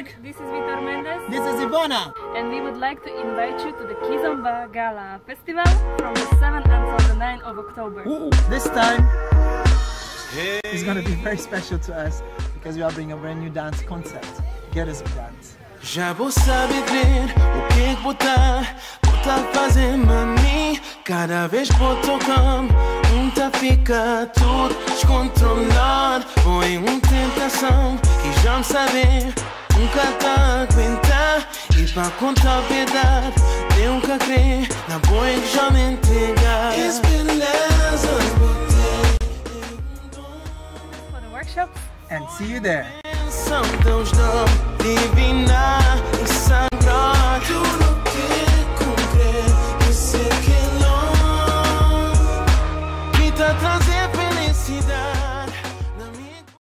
Patrick. This is Vitor Mendes. This is Ivana. And we would like to invite you to the Kizomba Gala Festival from the 7th until the 9th of October. Ooh, this time is going to be very special to us because we are bringing a brand new dance concept. Get us a dance. Já vou saber ver o que botar fazer mami. Cada vez vou tocando, fica tudo descontrolado. Foi uma tentação que já me saber, nunca tá aguentar. E pra contar a verdade, eu nunca crer na boa que já me entregar. It's been For the workshops. And see you there. São teus nomes divinar.